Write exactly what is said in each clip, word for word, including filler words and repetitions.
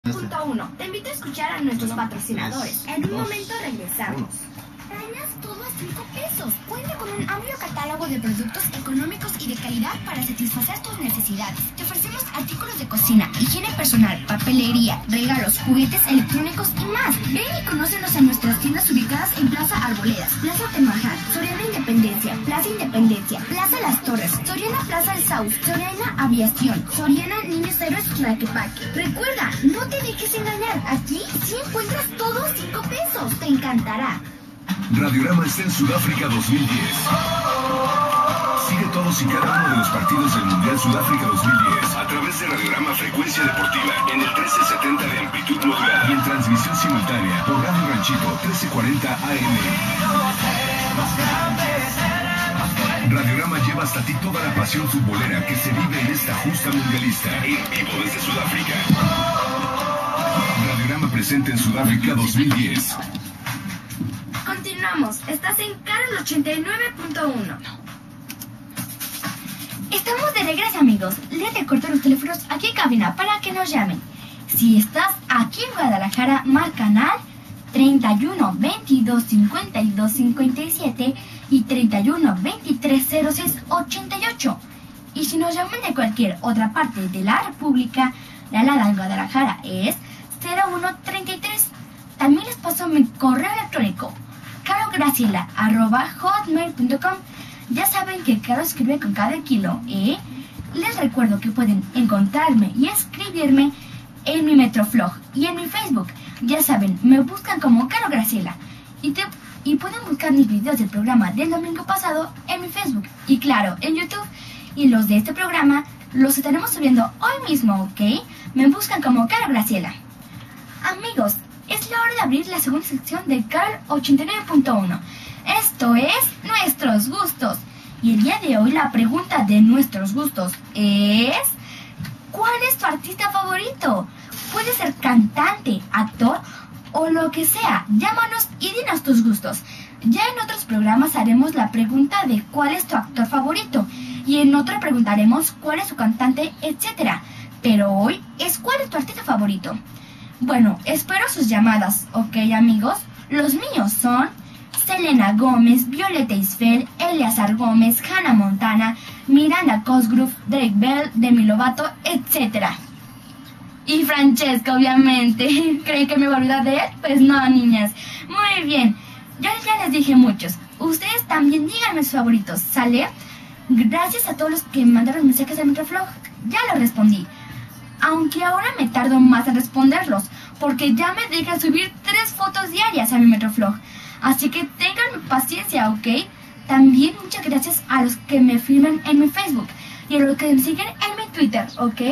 Punto uno. Te invito a escuchar a nuestros patrocinadores. En un momento regresamos. Arañas todo a cinco pesos. Cuenta con un amplio catálogo de productos económicos y de calidad para satisfacer tus necesidades. Te ofrecemos artículos de cocina, higiene personal, papelería, regalos, juguetes electrónicos y más. Ven y conócenos en nuestras tiendas ubicadas en Plaza Arboledas, Plaza Temaján, Soriana Independencia, Plaza Independencia, Plaza Las Torres, Soriana Plaza El Saus, Soriana Aviación, Soriana Niños Héroes Tlaquepaque. Recuerda, no te dejes engañar. Aquí sí encuentras todo a cinco pesos. Te encantará. Radiorama está en Sudáfrica dos mil diez. Sigue todos y cada uno de los partidos del Mundial Sudáfrica dos mil diez a través de Radiorama Frecuencia Deportiva en el trece setenta de amplitud modulada y en transmisión simultánea por Radio Ranchito trece cuarenta A M. Radiorama lleva hasta ti toda la pasión futbolera que se vive en esta justa mundialista en vivo desde Sudáfrica. Radiorama presente en Sudáfrica dos mil diez. Continuamos. Estás en Carol ochenta y nueve punto uno. Estamos de regreso, amigos. Les recuerdo los teléfonos aquí en cabina para que nos llamen. Si estás aquí en Guadalajara, marca canal treinta y uno, veintidós, cincuenta y dos, cincuenta y siete y treinta y uno, veintitrés, cero seis, ochenta y ocho. Y si nos llaman de cualquier otra parte de la República, la alada en Guadalajara es cero uno treinta y tres. También les paso mi correo electrónico carograciela arroba hotmail punto com. Ya saben que Caro escribe con cada kilo, ¿eh? Les recuerdo que pueden encontrarme y escribirme en mi Metroflog y en mi Facebook. Ya saben, me buscan como Caro Graciela. Y, te, y pueden buscar mis videos del programa del domingo pasado en mi Facebook. Y claro, en YouTube. Y los de este programa los estaremos subiendo hoy mismo, ¿ok? Me buscan como Caro Graciela. Amigos, es la hora de abrir la segunda sección de Carol ochenta y nueve punto uno. Esto es Nuestros Gustos. Y el día de hoy la pregunta de nuestros gustos es... ¿cuál es tu artista favorito? Puede ser cantante, actor o lo que sea. Llámanos y dinos tus gustos. Ya en otros programas haremos la pregunta de cuál es tu actor favorito. Y en otro preguntaremos cuál es su cantante, etcétera. Pero hoy es cuál es tu artista favorito. Bueno, espero sus llamadas, ¿ok, amigos? Los míos son Selena Gómez, Violeta Isfel, Eleazar Gómez, Hannah Montana, Miranda Cosgrove, Drake Bell, Demi Lovato, etcétera. Y Francesca, obviamente. ¿Creen que me voy a olvidar de él? Pues no, niñas. Muy bien. Yo ya les dije muchos. Ustedes también díganme sus favoritos, ¿sale? Gracias a todos los que me mandaron mensajes de Metroflog. Ya los respondí. Aunque ahora me tardo más en responderlos, porque ya me dejan subir tres fotos diarias a mi Metroflog. Así que tengan paciencia, ¿ok? También muchas gracias a los que me firman en mi Facebook y a los que me siguen en mi Twitter, ¿ok?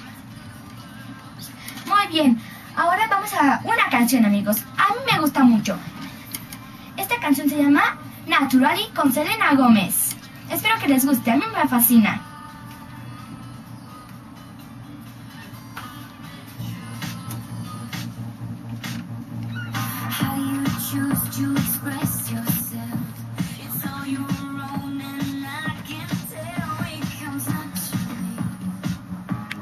Muy bien, ahora vamos a una canción, amigos. A mí me gusta mucho. Esta canción se llama Naturally con Selena Gómez. Espero que les guste, a mí me fascina. How you choose to express yourself.